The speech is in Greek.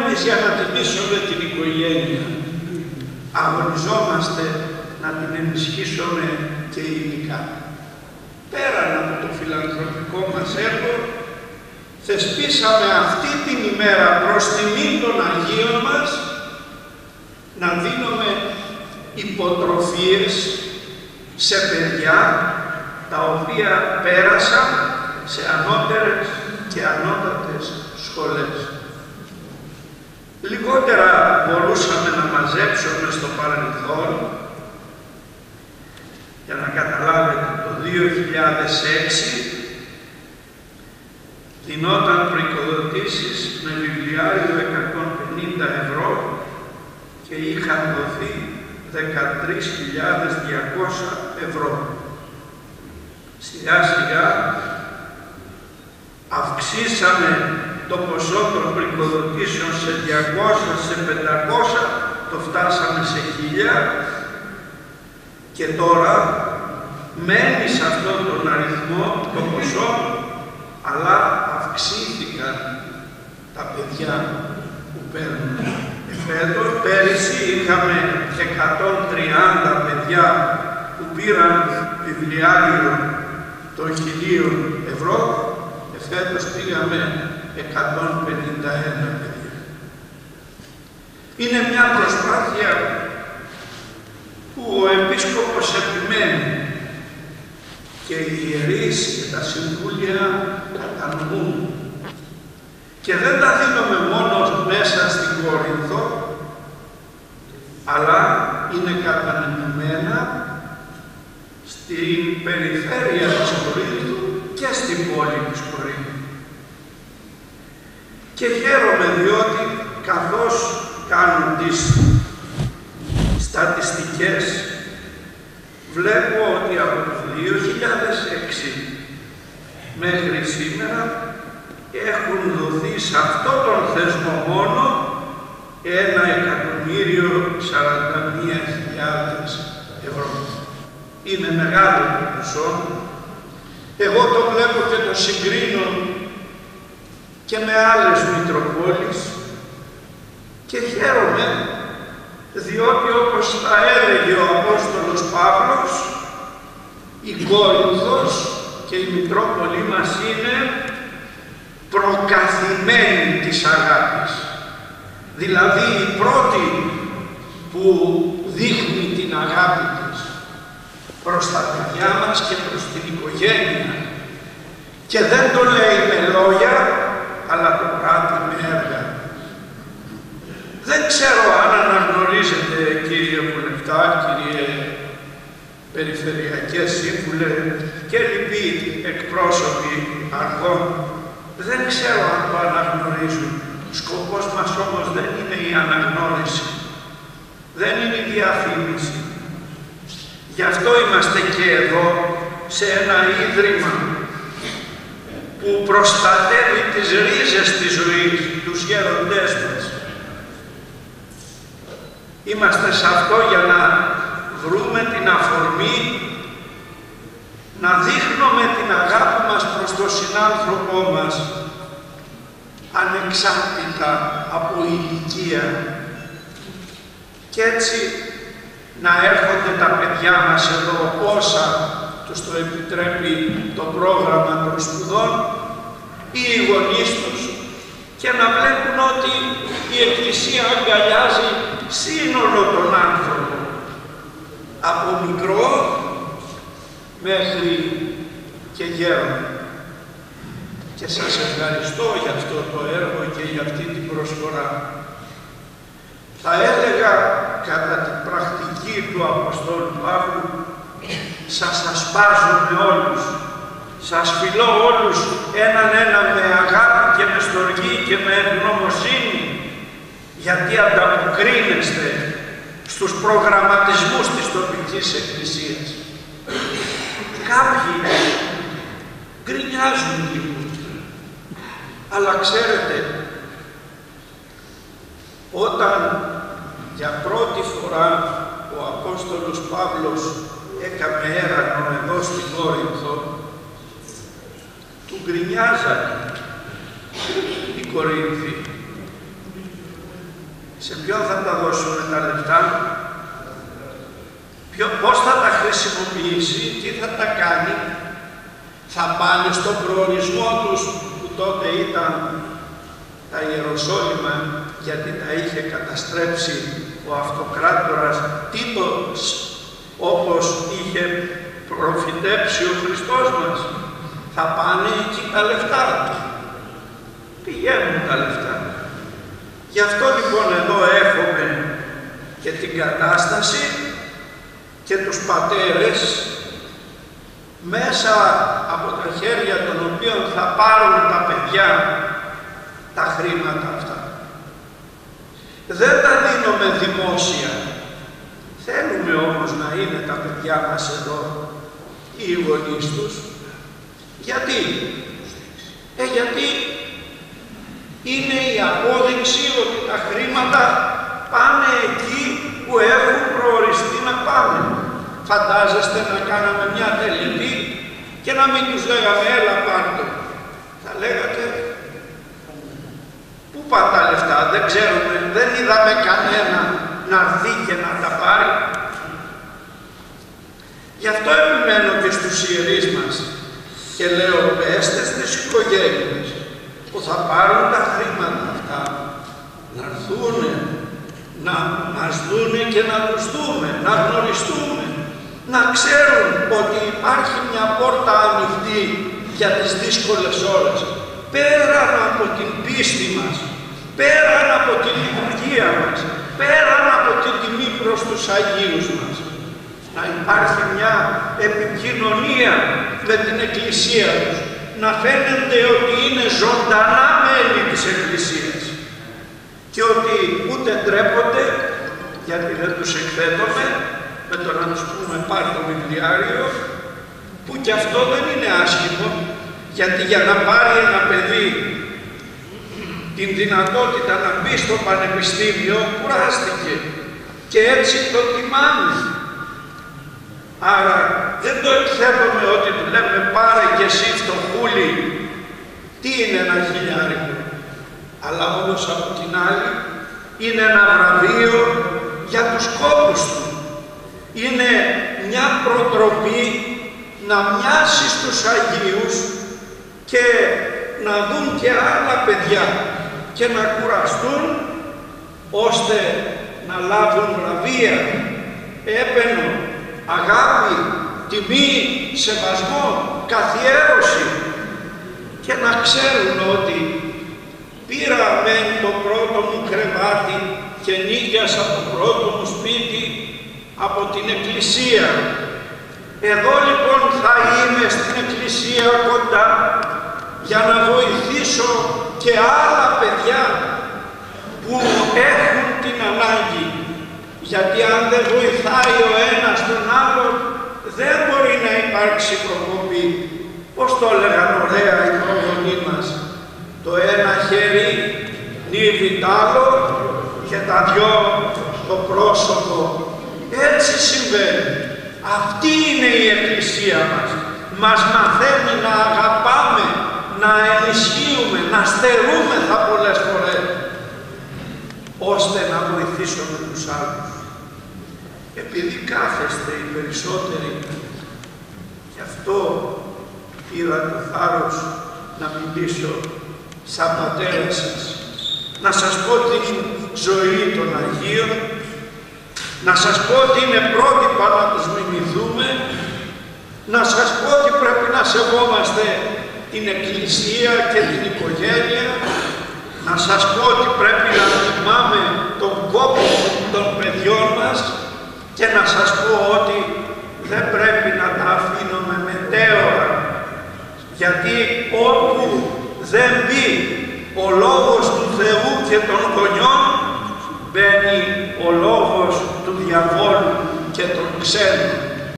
εμείς για να τιμήσουμε την οικογένεια αγωνιζόμαστε να την ενισχύσουμε και υλικά. Πέραν από το φιλανθρωπικό μας έργο, θεσπίσαμε αυτή την ημέρα προς τιμή των Αγίων μας να δίνουμε υποτροφίες σε παιδιά τα οποία πέρασαν σε ανώτερες και ανώτατες σχολές. Λιγότερα μπορούσαμε να μαζέψουμε στο παρελθόν. Για να καταλάβετε, το 2006 δινόταν προοικοδοτήσεις με βιβλιάριο 150 ευρώ και είχαν δοθεί 13.200 ευρώ. Σιγά σιγά αυξήσαμε το ποσό των προοικοδοτήσεων σε 200, σε 500, το φτάσαμε σε 1.000 και τώρα μένει σε αυτόν τον αριθμό το ποσό, αλλά αυξήθηκαν τα παιδιά που παίρνουν. Φέτος, πέρυσι είχαμε 130 παιδιά που πήραν βιβλιάριο των 1.000 ευρώ, φέτος πήγαμε 151 παιδιά. Είναι μια προσπάθεια που ο Επίσκοπος επιμένει και οι ιερείς και τα συμβούλια κατανοούν. Και δεν τα δίνουμε μόνο μέσα στην Κόρινθο, αλλά είναι κατανεμημένα στην περιφέρεια της Κορίνθου και στην πόλη της Κορίνθου. Και χαίρομαι διότι καθώς κάνουν τις στατιστικές, βλέπω ότι από το 2006 μέχρι σήμερα έχουν δοθεί σε αυτό τον θεσμό μόνο 1.041.000 ευρώ. Είναι μεγάλο το ποσό. Εγώ το βλέπω και το συγκρίνω και με άλλες Μητροπόλεις και χαίρομαι διότι, όπως τα έλεγε ο Απόστολος Παύλος, η Κόρινθος και η Μητρόπολη μας είναι προκαθημένη της αγάπης. Δηλαδή η πρώτη που δείχνει την αγάπη της προς τα παιδιά μας και προς την οικογένεια. Και δεν το λέει με λόγια, αλλά το πράττει με έργα. Δεν ξέρω αν αναγνωρίζετε, κύριε Βουλευτά, κύριε Περιφερειακέ Σύμβουλε και λοιποί εκπρόσωποι αρχών, δεν ξέρω αν το αναγνωρίζουν. Σκοπός μας όμως δεν είναι η αναγνώριση, δεν είναι η διαφήμιση. Γι' αυτό είμαστε και εδώ, σε ένα ίδρυμα που προστατεύει τις ρίζες της ζωής, τους γέροντές μας. Είμαστε σε αυτό για να βρούμε την αφορμή, να δείχνουμε την αγάπη μας προς τον συνάνθρωπό μας, ανεξάρτητα από ηλικία. Και έτσι να έρχονται τα παιδιά μας εδώ όσα τους το επιτρέπει το πρόγραμμα των σπουδών ή οι γονείς τους και να βλέπουν ότι η Εκκλησία αγκαλιάζει σύνολο τον άνθρωπο, από μικρό μέχρι και γέρον. Και σας ευχαριστώ για αυτό το έργο και για αυτή την προσφορά. Θα έλεγα κατά την πρακτική του Αποστόλου Παύλου, σας ασπάζω με όλους, σας φιλώ όλους έναν με αγάπη και με στοργή και με ευγνωμοσύνη, γιατί ανταποκρίνεστε στους προγραμματισμούς της τοπικής εκκλησίας. Κάποιοι γκρινιάζουν λίγο, αλλά ξέρετε, όταν για πρώτη φορά ο Απόστολος Παύλος έκαμε έρανο εδώ στην Κόρινθο, του γκρινιάζανε οι Κορίνθοι. Σε ποιον θα τα δώσουμε τα λεφτά, πώς θα τα χρησιμοποιήσει, τι θα τα κάνει, θα πάνε στον προορισμό τους που τότε ήταν τα Ιεροσόλυμα, γιατί τα είχε καταστρέψει ο αυτοκράτορας Τίτος, όπως είχε προφητέψει ο Χριστός μας. Θα πάνε εκεί τα λεφτά, πηγαίνουν τα λεφτά. Γι' αυτό λοιπόν εδώ έχουμε και την κατάσταση και τους πατέρες μέσα από τα χέρια των οποίων θα πάρουν τα παιδιά τα χρήματα αυτά. Δεν τα δίνουμε δημόσια. Θέλουμε όμως να είναι τα παιδιά μας εδώ, οι γονείς τους. Γιατί? Γιατί είναι η απόδειξη ότι τα χρήματα πάνε εκεί που έχουν προοριστεί να πάνε. Φαντάζεστε να κάναμε μια τελετή και να μην τους λέγαμε έλα πάρτε. Θα λέγατε πού πάνε τα λεφτά, δεν ξέρουμε, δεν είδαμε κανένα να έρθει και να τα πάρει. Γι' αυτό επιμένω και στους ιερείς μας και λέω πέστε στις οικογένειες που θα πάρουν τα χρήματα αυτά να έρθουν, να μας δούνε και να τους δούμε, να γνωριστούμε, να ξέρουν ότι υπάρχει μια πόρτα ανοιχτή για τις δύσκολες ώρες, πέραν από την πίστη μας, πέραν από την λειτουργία μας, πέραν από την τιμή προς τους Αγίους μας. Να υπάρχει μια επικοινωνία με την Εκκλησία τους, να φαίνεται ότι είναι ζωντανά μέλη της Εκκλησίας και ότι ούτε ντρέπονται, γιατί δεν τους εκθέτουμε με το να τους πούμε πάρ' το βιβλιάριο, που και αυτό δεν είναι άσχημο, γιατί για να πάρει ένα παιδί την δυνατότητα να μπει στο πανεπιστήμιο κουράστηκε και έτσι το τιμάμε. Άρα δεν το εκθέτουμε ότι του λέμε πάρε και εσύ φτωχούλη, τι είναι ένα χιλιάρικο, αλλά όμως από την άλλη είναι ένα βραβείο για τους κόπους του. Είναι μια προτροπή να μοιάσει στους Αγίους και να δουν και άλλα παιδιά και να κουραστούν ώστε να λάβουν βραβεία, έπαινο, αγάπη, τιμή, σεβασμό, καθιέρωση και να ξέρουν ότι πήρα μεν το πρώτο μου κρεβάτι και νοικιάσα το πρώτο μου σπίτι από την Εκκλησία. Εδώ λοιπόν θα είμαι στην Εκκλησία κοντά για να βοηθήσω και άλλα παιδιά που έχουν την ανάγκη. Γιατί αν δεν βοηθάει ο ένας τον άλλον, δεν μπορεί να υπάρξει προκοπή. Πώς το έλεγαν ωραία οι προγονείς μας, το ένα χέρι νύβει τ' άλλο και τα δυο το πρόσωπο. Έτσι συμβαίνει. Αυτή είναι η Εκκλησία μας. Μας μαθαίνει να αγαπάμε, να ενισχύουμε, να στερούμεθα πολλές φορές, ώστε να βοηθήσουμε τους άλλους. Επειδή κάθεστε οι περισσότεροι, γι' αυτό πήρα το θάρρος να μιλήσω σαν πατέρα σας, να σας πω την ζωή των Αγίων, να σας πω ότι είναι πρότυπα να τους μιμηθούμε, να σας πω ότι πρέπει να σεβόμαστε την Εκκλησία και την οικογένεια, να σας πω ότι πρέπει να τιμάμε τον κόπο των παιδιών μας και να σας πω ότι δεν πρέπει να τα αφήνουμε μετέωρα, γιατί όπου δεν μπει ο λόγος του Θεού και των γονιών, μπαίνει ο λόγος του διαβόλου και των ξένων.